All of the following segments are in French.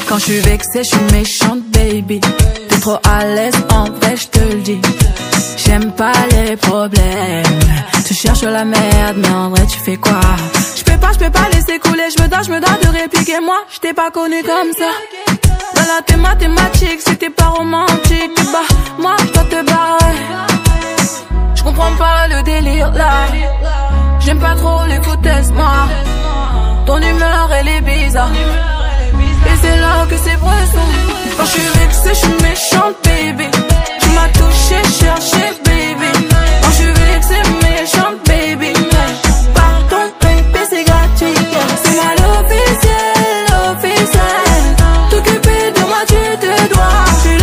Quand je suis vexée, je suis méchante, baby. T'es trop à l'aise, en vrai, je te le dis. J'aime pas les problèmes. Tu cherches la merde, mais en vrai, tu fais quoi? Je peux pas laisser couler. Je me dois de répliquer. Moi, je t'ai pas connu comme ça. Dans la mathématique, si t'es pas romantique, bah, moi, je dois te barrer. Je comprends pas le délire là. J'aime pas trop les foutaises, moi. Ton humeur, elle est bizarre. Et c'est là que c'est bresson. Quand je suis vexée, je suis méchante, baby. Tu m'as touché, cherché, baby. Quand je suis vexée, méchante, baby. Pardon, baby, c'est gratuit. C'est mal officiel. T'occuper de moi, tu te dois. Je suis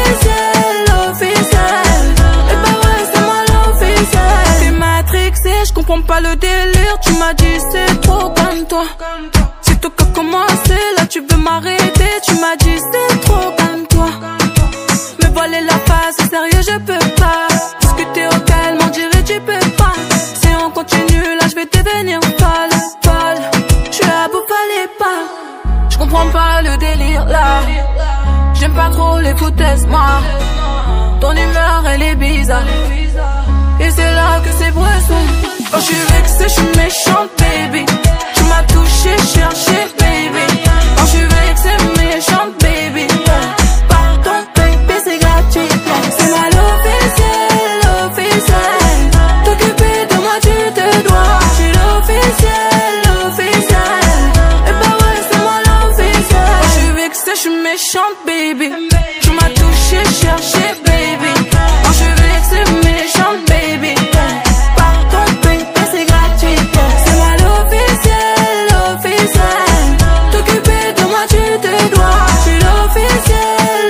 l'officiel. Et bah ouais, c'est moi l'officiel. T'es matrixé, je comprends pas le délire. Tu m'as dit c'est trop comme toi. C'est toi qui a commencé, là tu veux m'arrêter. Tu m'as dit c'est trop comme toi. Me voiler la face, c'est sérieux, je peux pas. Discuter au calme, on dirait tu peux pas. Si on continue, là je vais devenir folle. Je suis à bout, fallait pas. Je comprends pas le délire là. J'aime pas trop les foutaises, moi. Ton humeur, elle est bizarre. Et c'est là que c'est bresson. Quand je suis vexée, je suis méchante, baby. Tu m'as touché, cherché, baby. Quand je suis vexée, méchante, baby. Pardon, baby, c'est gratuit. C'est mal officiel. T'occuper de moi, tu te dois. Je suis l'officiel. Et bah ouais, c'est moi l'officiel. Quand je suis vexée, je suis méchante, baby. Tu m'as touché, cherché, baby. Quand je suis vexée, méchante, baby. Pardon, baby, c'est gratuit. C'est moi l'officiel. T'occuper de moi, tu te dois. Je suis l'officiel.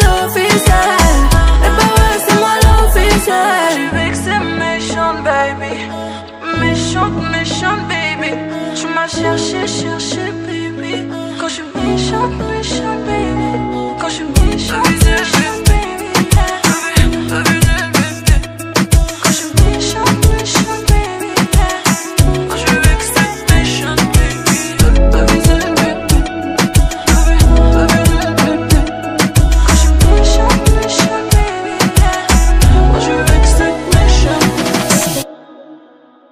Et bah ouais, c'est moi l'officiel. Je suis vexée, méchante, baby. Méchante, baby. Tu m'as cherché, baby. Quand je suis méchante, baby. Quand je suis